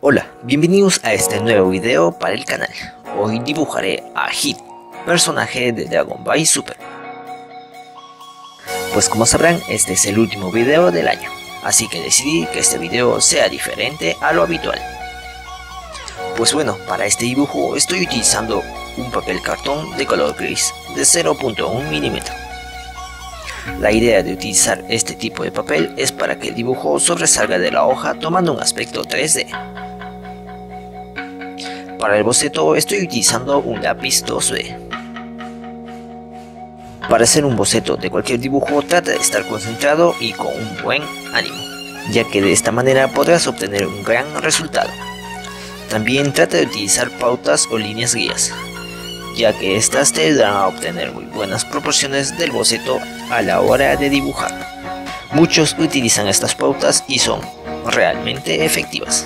Hola, bienvenidos a este nuevo video para el canal. Hoy dibujaré a Hit, personaje de Dragon Ball Super. Pues como sabrán, este es el último video del año, así que decidí que este video sea diferente a lo habitual. Pues bueno, para este dibujo estoy utilizando un papel cartón de color gris de 0.1 milímetro. La idea de utilizar este tipo de papel es para que el dibujo sobresalga de la hoja tomando un aspecto 3D. Para el boceto estoy utilizando un lápiz 2B. Para hacer un boceto de cualquier dibujo trata de estar concentrado y con un buen ánimo, ya que de esta manera podrás obtener un gran resultado. También trata de utilizar pautas o líneas guías, ya que estas te ayudarán a obtener muy buenas proporciones del boceto a la hora de dibujar. Muchos utilizan estas pautas y son realmente efectivas.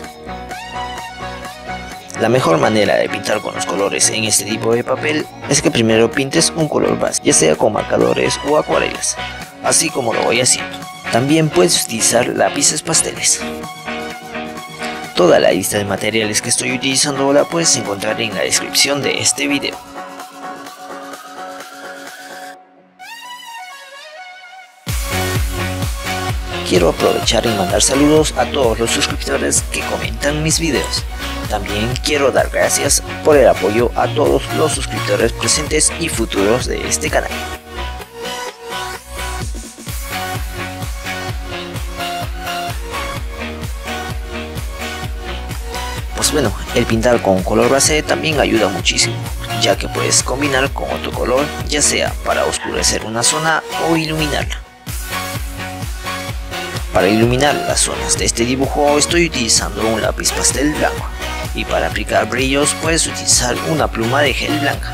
La mejor manera de pintar con los colores en este tipo de papel es que primero pintes un color base, ya sea con marcadores o acuarelas, así como lo voy haciendo. También puedes utilizar lápices pasteles. Toda la lista de materiales que estoy utilizando la puedes encontrar en la descripción de este video. Quiero aprovechar y mandar saludos a todos los suscriptores que comentan mis videos. También quiero dar gracias por el apoyo a todos los suscriptores presentes y futuros de este canal. Pues bueno, el pintar con color base también ayuda muchísimo, ya que puedes combinar con otro color, ya sea para oscurecer una zona o iluminarla. Para iluminar las zonas de este dibujo estoy utilizando un lápiz pastel blanco, y para aplicar brillos puedes utilizar una pluma de gel blanca.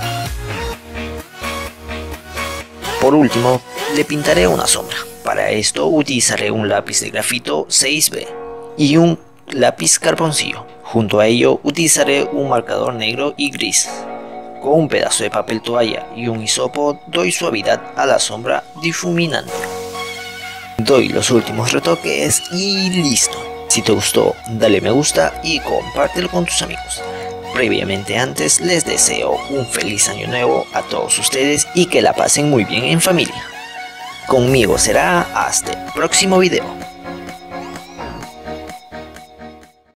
Por último, le pintaré una sombra. Para esto utilizaré un lápiz de grafito 6B y un lápiz carboncillo. Junto a ello utilizaré un marcador negro y gris. Con un pedazo de papel toalla y un hisopo doy suavidad a la sombra difuminándola. Doy los últimos retoques y listo. Si te gustó, dale me gusta y compártelo con tus amigos. Previamente antes les deseo un feliz año nuevo a todos ustedes y que la pasen muy bien en familia. Conmigo será hasta el próximo video.